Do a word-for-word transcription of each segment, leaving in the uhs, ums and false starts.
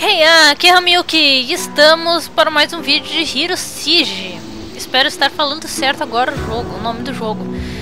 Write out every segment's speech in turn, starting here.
Hey, ah, aqui é Ramilk e estamos para mais um vídeo de Hero Siege. Espero estar falando certo agora o jogo, o nome do jogo.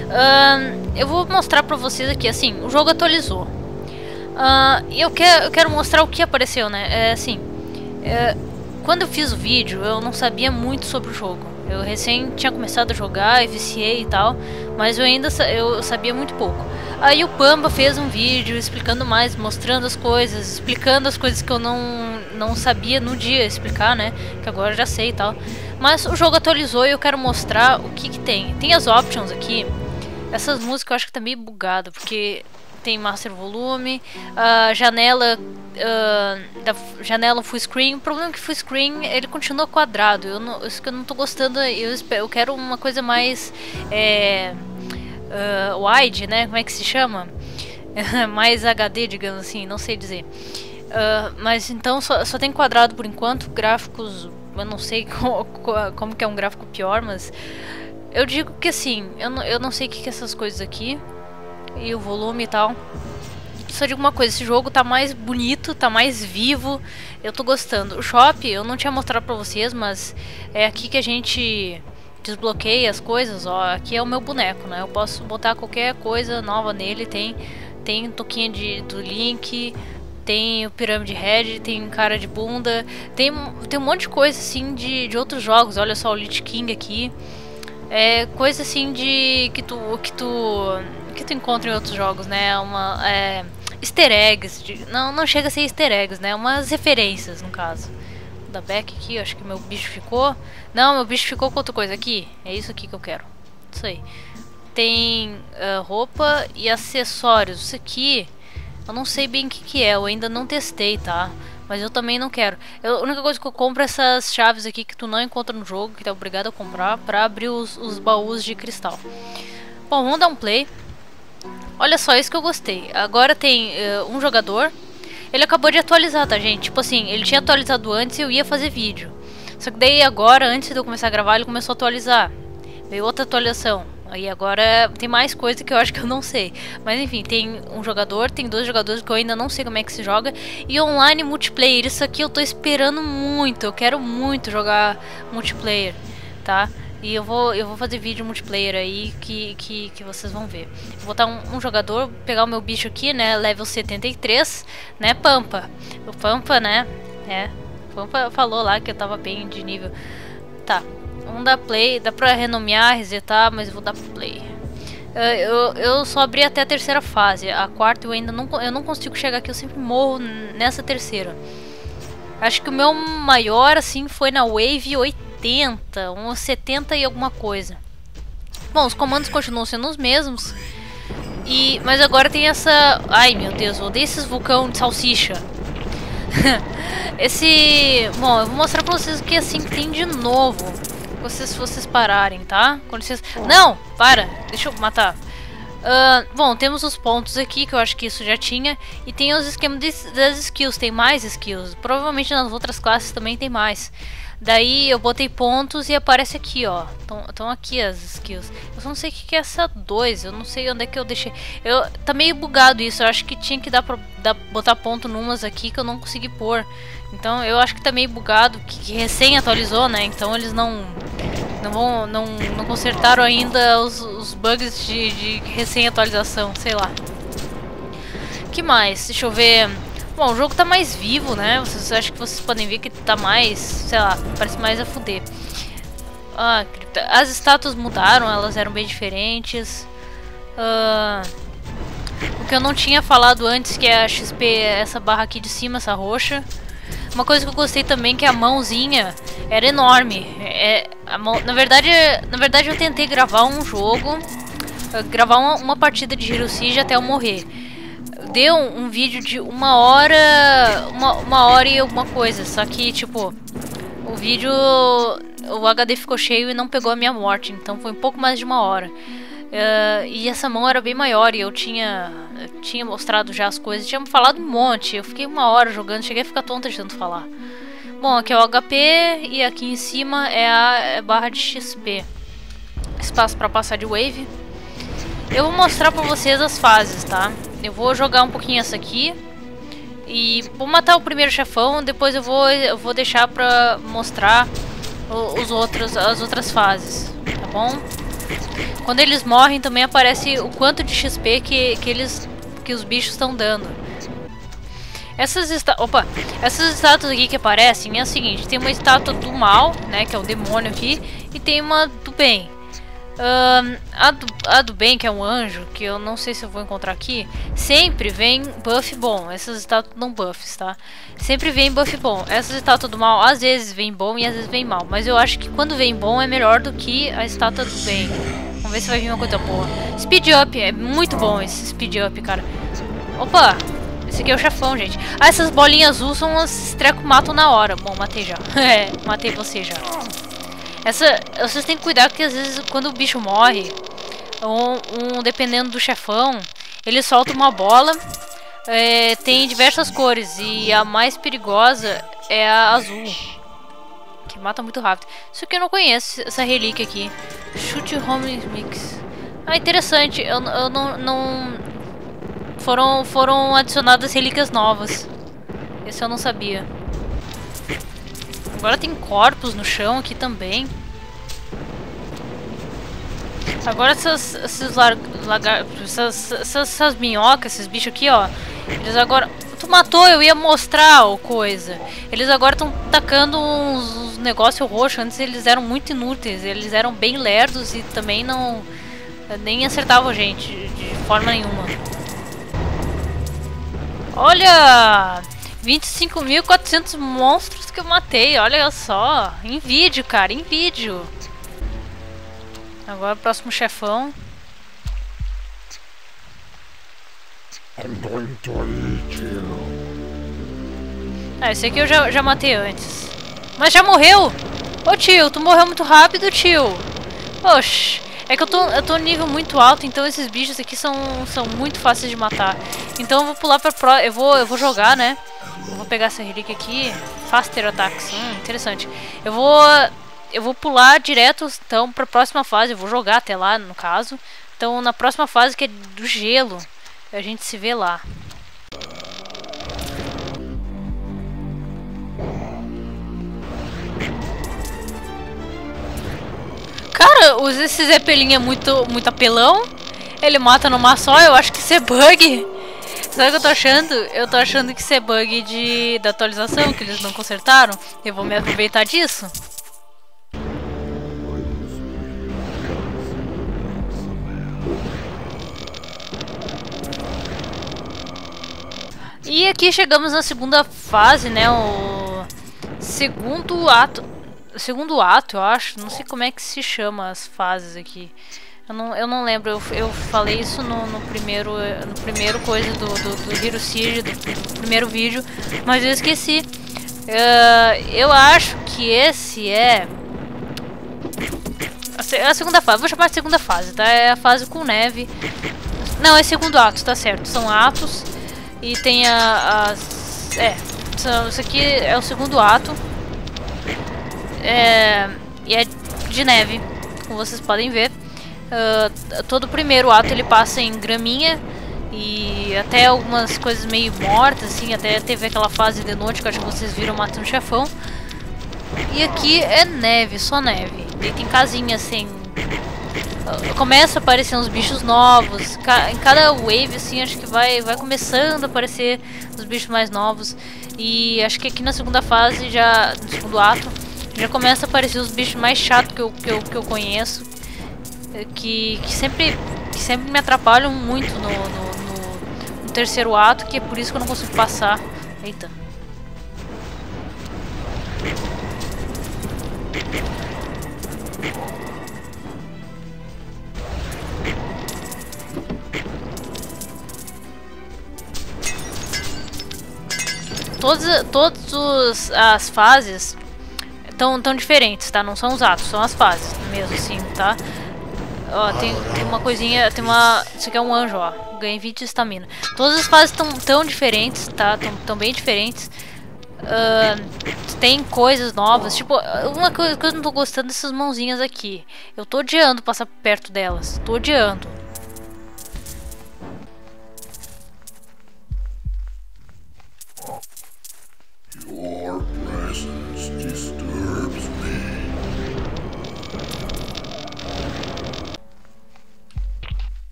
Uh, eu vou mostrar para vocês aqui, assim, o jogo atualizou. Uh, eu, quero, eu quero mostrar o que apareceu, né? É, assim, é, quando eu fiz o vídeo, eu não sabia muito sobre o jogo. Eu recém tinha começado a jogar e viciei e tal, mas eu ainda eu sabia muito pouco. Aí o Pamba fez um vídeo explicando mais, mostrando as coisas, explicando as coisas que eu não, não sabia no dia explicar, né? Que agora eu já sei e tal. Mas o jogo atualizou e eu quero mostrar o que que tem. Tem as options aqui. Essas músicas eu acho que tá meio bugado, porque tem Master Volume, a janela uh, da janela full screen. O problema é que full screen ele continua quadrado. Eu não, isso que eu não tô gostando. Eu, espero, eu quero uma coisa mais é, uh, wide, né? Como é que se chama? Mais H D, digamos assim, não sei dizer. Uh, mas então só, só tem quadrado por enquanto. Gráficos, eu não sei como, como que é um gráfico pior, mas eu digo que assim, eu não, eu não sei o que, que é essas coisas aqui. E o volume e tal. Só digo uma coisa, esse jogo tá mais bonito, tá mais vivo. Eu tô gostando. O shop eu não tinha mostrado pra vocês, mas é aqui que a gente desbloqueia as coisas, ó. Aqui é o meu boneco, né? Eu posso botar qualquer coisa nova nele. Tem, tem toquinha de, do Link, tem o Pyramid Head, tem cara de bunda. Tem, tem um monte de coisa assim de, de outros jogos. Olha só o Lich King aqui. É coisa assim de que tu que tu que tu encontra em outros jogos, né? Uma é, easter eggs, de, não não chega a ser easter eggs, né? Umas referências no caso. Da Beck aqui, acho que meu bicho ficou. Não, meu bicho ficou com outra coisa aqui. É isso aqui que eu quero. Isso aí. Tem uh, roupa e acessórios. Isso aqui eu não sei bem o que que é. Eu ainda não testei, tá? Mas eu também não quero. Eu, a única coisa que eu compro é essas chaves aqui que tu não encontra no jogo, que tu é obrigado a comprar pra abrir os, os baús de cristal. Bom, vamos dar um play. Olha só, isso que eu gostei. Agora tem uh, um jogador. Ele acabou de atualizar, tá, gente? Tipo assim, ele tinha atualizado antes e eu ia fazer vídeo. Só que daí agora, antes de eu começar a gravar, ele começou a atualizar. Veio outra atualização. Aí agora tem mais coisa que eu acho que eu não sei. Mas enfim, tem um jogador, tem dois jogadores que eu ainda não sei como é que se joga. E online multiplayer, isso aqui eu tô esperando muito. Eu quero muito jogar multiplayer, tá? E eu vou, eu vou fazer vídeo multiplayer aí que, que, que vocês vão ver. Vou botar um, um jogador, pegar o meu bicho aqui, né? Level setenta e três, né? Pampa. O Pampa, né? É. O Pampa falou lá que eu tava bem de nível. Tá. Vamos dar play, dá pra renomear, resetar, mas eu vou dar play. Eu, eu, eu só abri até a terceira fase, a quarta eu ainda não, eu não consigo chegar aqui, eu sempre morro nessa terceira. Acho que o meu maior assim foi na Wave oitenta, uns setenta e alguma coisa. Bom, os comandos continuam sendo os mesmos. E, mas agora tem essa... Ai meu Deus, eu odeio esses vulcão de salsicha. Esse... Bom, eu vou mostrar pra vocês o que assim tem de novo. Vocês, se vocês pararem, tá? Quando vocês... Não! Para! Deixa eu matar. Uh, bom, temos os pontos aqui, que eu acho que isso já tinha. E tem os esquemas de, das skills. Tem mais skills. Provavelmente nas outras classes também tem mais. Daí eu botei pontos e aparece aqui, ó. Estão aqui as skills. Eu só não sei o que, que é essa dois. Eu não sei onde é que eu deixei. Eu, tá meio bugado isso. Eu acho que tinha que dar pra dar, botar ponto numas aqui que eu não consegui pôr. Então eu acho que tá meio bugado. Que, que recém atualizou, né? Então eles não... Não, vão, não, não consertaram ainda os, os bugs de, de recém-atualização, sei lá. Que mais? Deixa eu ver. Bom, o jogo tá mais vivo, né? Vocês acham que vocês podem ver que tá mais, sei lá, parece mais a fuder. Ah, as estátuas mudaram, elas eram bem diferentes. Ah, o que eu não tinha falado antes, que é a X P, essa barra aqui de cima, essa roxa. Uma coisa que eu gostei também que a mãozinha era enorme. É, a mão, na verdade, na verdade eu tentei gravar um jogo, gravar uma, uma partida de Hero Siege até eu morrer. Deu um, um vídeo de uma hora, uma, uma hora e alguma coisa. Só que tipo, o vídeo, o H D ficou cheio e não pegou a minha morte. Então foi um pouco mais de uma hora. Uh, e essa mão era bem maior e eu tinha, eu tinha mostrado já as coisas, tinha falado um monte. Eu fiquei uma hora jogando, cheguei a ficar tonta de tanto falar. Bom, aqui é o H P e aqui em cima é a barra de X P. Espaço para passar de wave. Eu vou mostrar pra vocês as fases, tá? Eu vou jogar um pouquinho essa aqui E vou matar o primeiro chefão, depois eu vou, eu vou deixar pra mostrar o, os outros, as outras fases, tá bom? Quando eles morrem também aparece o quanto de X P que, que, eles, que os bichos estão dando. Essas, esta Opa, essas estátuas aqui que aparecem é o seguinte, tem uma estátua do mal, né, que é o demônio aqui, e tem uma do bem. Uh, a, do, a do bem, que é um anjo, que eu não sei se eu vou encontrar aqui, sempre vem buff bom. Essas estátuas não buffs, tá? Sempre vem buff bom. Essas estátuas do mal às vezes vem bom e às vezes vem mal, mas eu acho que quando vem bom é melhor do que a estátua do bem. Vamos ver se vai vir uma coisa boa. Speed up, é muito bom esse speed up, cara. Opa, esse aqui é o chefão, gente. Ah, essas bolinhas azuis são as trecos matam na hora. Bom, matei já. É, matei você já. Essa, vocês têm que cuidar porque às vezes quando o bicho morre, um, um, dependendo do chefão, ele solta uma bola, é, tem diversas cores e a mais perigosa é a azul, que mata muito rápido. Isso aqui eu não conheço, essa relíquia aqui. Shoot Home Mix. Ah, interessante, eu, eu não... não foram, foram adicionadas relíquias novas. Esse eu não sabia. Agora tem corpos no chão aqui também. Agora essas, esses lagartos, essas, essas, essas minhocas, esses bichos aqui, ó. Eles agora... Tu matou, eu ia mostrar o coisa. Eles agora estão tacando uns, uns negócios roxos. Antes eles eram muito inúteis. Eles eram bem lerdos e também não... nem acertavam a gente de forma nenhuma. Olha... vinte e cinco mil e quatrocentos monstros que eu matei, olha só. Em vídeo, cara, em vídeo. Agora o próximo chefão. I'm going to eat you. Ah, esse aqui eu já, já matei antes. Mas já morreu! Ô tio, tu morreu muito rápido, tio. Oxi. É que eu tô, eu tô no nível muito alto, então esses bichos aqui são, são muito fáceis de matar. Então eu vou pular pra pro... Eu vou, eu vou jogar, né? Eu vou pegar essa relíquia aqui. Faster Attacks. Hum, interessante. Eu vou... Eu vou pular direto, então, pra próxima fase. Eu vou jogar até lá, no caso. Então, na próxima fase, que é do gelo, a gente se vê lá. Cara, esse Zeppelin é muito, muito apelão. Ele mata numa só, eu acho que isso é bug. Sabe o que eu tô achando? Eu tô achando que isso é bug de, da atualização, que eles não consertaram. Eu vou me aproveitar disso. E aqui chegamos na segunda fase, né? O segundo ato. O segundo ato, eu acho. Não sei como é que se chama as fases aqui. Eu não, eu não lembro. Eu, eu falei isso no, no primeiro no primeiro coisa do, do, do Hero Siege, do, do primeiro vídeo. Mas eu esqueci. Uh, eu acho que esse é... A, a segunda fase. Vou chamar de segunda fase, tá? É a fase com neve. Não, é segundo ato, tá certo. São atos. E tem a, as... É, são, isso aqui é o segundo ato. É, e é de neve, como vocês podem ver. Uh, todo o primeiro ato ele passa em graminha. E até algumas coisas meio mortas, assim. Até teve aquela fase de noite que eu acho que vocês viram matando o chefão. E aqui é neve, só neve. E tem casinhas assim. Começa a aparecer uns bichos novos. Em cada wave, assim, acho que vai, vai começando a aparecer os bichos mais novos. E acho que aqui na segunda fase, já no segundo ato, já começa a aparecer os bichos mais chatos que eu, que eu, que eu conheço. Que, que, sempre, que sempre me atrapalham muito no, no, no, no terceiro ato, que é por isso que eu não consigo passar. Eita. Todas, todas as fases estão tão diferentes, tá? Não são os atos, são as fases mesmo, assim, tá? Ó, tem, tem uma coisinha, tem uma... Isso aqui é um anjo, ó. Ganhei vinte de estamina. Todas as fases estão tão diferentes, tá? Tão, tão bem diferentes. Uh, tem coisas novas. Tipo, uma coisa que eu não tô gostando dessas mãozinhas aqui. Eu tô odiando passar perto delas. Tô odiando.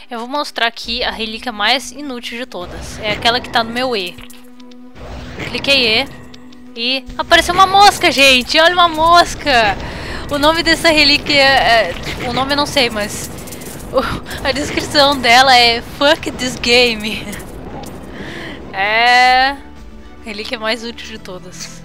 Eu vou mostrar aqui a relíquia mais inútil de todas. É aquela que tá no meu E. Cliquei E. E apareceu uma mosca, gente! Olha uma mosca! O nome dessa relíquia é... O nome eu não sei, mas... A descrição dela é Fuck this game. É... A relíquia mais útil de todas.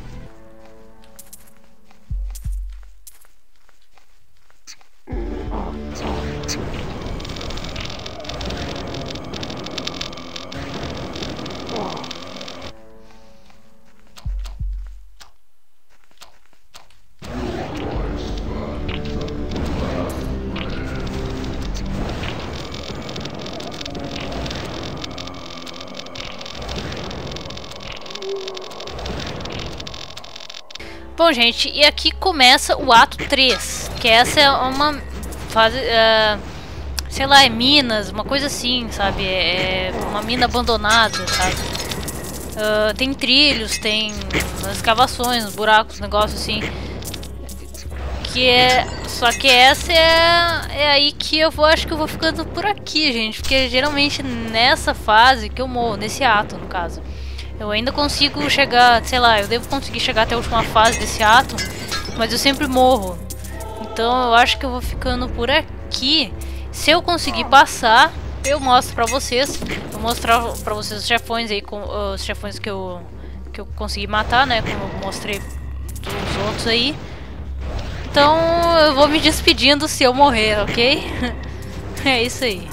Bom, gente, e aqui começa o ato três, que essa é uma fase, uh, sei lá, é Minas, uma coisa assim, sabe, é uma mina abandonada, sabe, uh, tem trilhos, tem escavações, buracos, negócio assim, que é, só que essa é, é aí que eu vou, acho que eu vou ficando por aqui, gente, porque geralmente nessa fase que eu morro, nesse ato, no caso. Eu ainda consigo chegar, sei lá, eu devo conseguir chegar até a última fase desse ato, mas eu sempre morro. Então eu acho que eu vou ficando por aqui. Se eu conseguir passar, eu mostro pra vocês. Vou mostrar pra vocês os chefões aí, com, os chefões que eu, que eu consegui matar, né? Como eu mostrei dos outros aí. Então eu vou me despedindo se eu morrer, ok? É isso aí.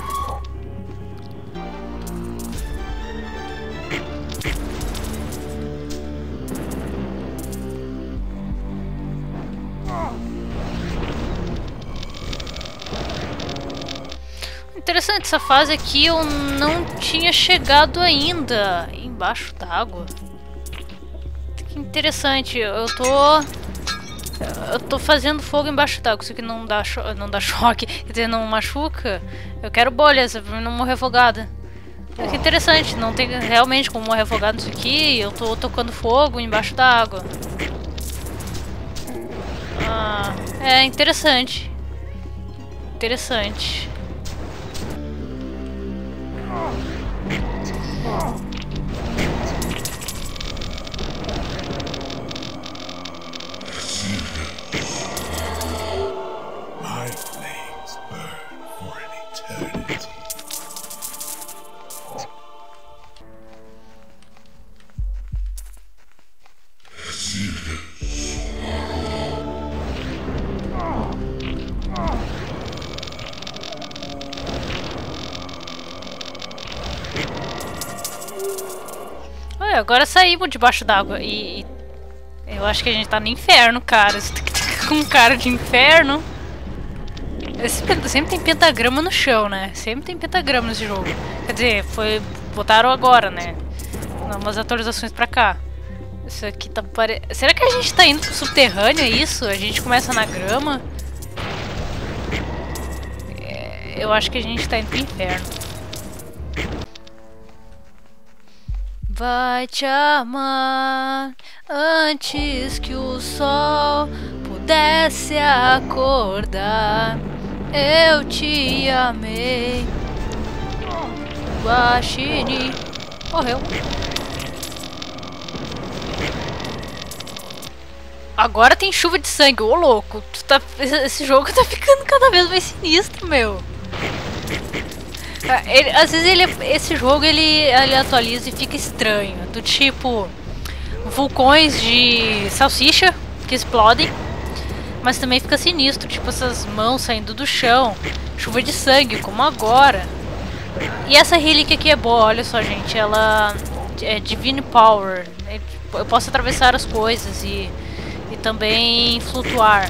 Interessante, essa fase aqui eu não tinha chegado ainda embaixo d'água. Que interessante, eu tô eu tô fazendo fogo embaixo d'água, isso aqui não dá cho não dá choque, quer dizer, não machuca. Eu quero bolhas pra não morrer afogada. Que interessante, não tem realmente como morrer afogado nisso aqui. Eu tô tocando fogo embaixo d'água. Ah, é interessante. Interessante. My flames burn for an eternity. Olha, agora saímos debaixo d'água e, e eu acho que a gente tá no inferno, cara. Você tem que ficar com cara de inferno. Esse, sempre tem pentagrama no chão, né? Sempre tem pentagrama nesse jogo. Quer dizer, foi botaram agora, né? Umas atualizações pra cá. Isso aqui tá pare... Será que a gente tá indo pro subterrâneo, é isso? A gente começa na grama? É, eu acho que a gente tá indo pro inferno. Vai te amar antes que o sol pudesse acordar. Eu te amei. Guaxinim morreu. Agora tem chuva de sangue, ô louco. Tu tá, esse jogo tá ficando cada vez mais sinistro, meu. Ele, às vezes ele, esse jogo ele, ele atualiza e fica estranho. Do tipo vulcões de salsicha que explodem, mas também fica sinistro, tipo essas mãos saindo do chão, chuva de sangue, como agora. E essa relíquia aqui é boa, olha só, gente, ela é Divine Power. Eu posso atravessar as coisas e, e também flutuar.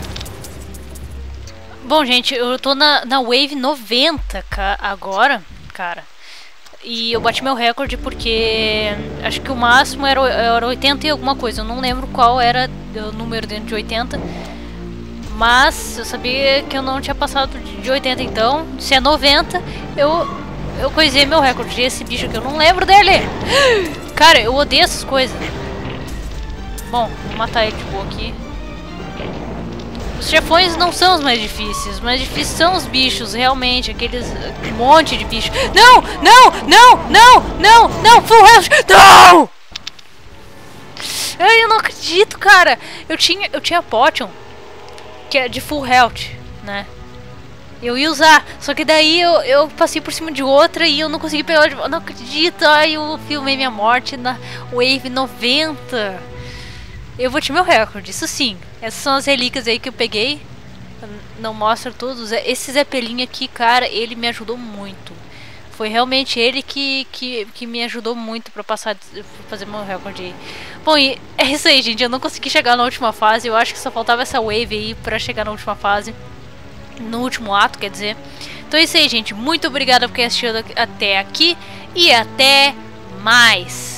Bom, gente, eu tô na, na Wave noventa ca, agora, cara. E eu bati meu recorde porque acho que o máximo era, era oitenta e alguma coisa. Eu não lembro qual era o número dentro de oitenta. Mas eu sabia que eu não tinha passado de oitenta, então se é noventa, eu, eu coisei meu recorde. E esse bicho aqui, eu não lembro dele. Cara, eu odeio essas coisas. Bom, vou matar ele de boa aqui. Os chefões não são os mais difíceis. Os mais difíceis são os bichos, realmente. Aqueles... Um monte de bicho. Não! Não! Não! Não! Não! Não! Full health! Não! Ai, eu não acredito, cara. Eu tinha, eu tinha potion, que é de full health, né? Eu ia usar, só que daí eu, eu passei por cima de outra e eu não consegui pegar ela de volta. Não acredito, ai, eu filmei minha morte na Wave noventa. Eu vou te meu recorde, isso sim. Essas são as relíquias aí que eu peguei. Não mostra todos. Esse Zeppelin aqui, cara, ele me ajudou muito. Foi realmente ele que, que, que me ajudou muito pra passar, pra fazer meu recorde aí. Bom, e é isso aí, gente. Eu não consegui chegar na última fase. Eu acho que só faltava essa Wave aí pra chegar na última fase. No último ato, quer dizer. Então é isso aí, gente. Muito obrigada por ter assistido até aqui. E até mais.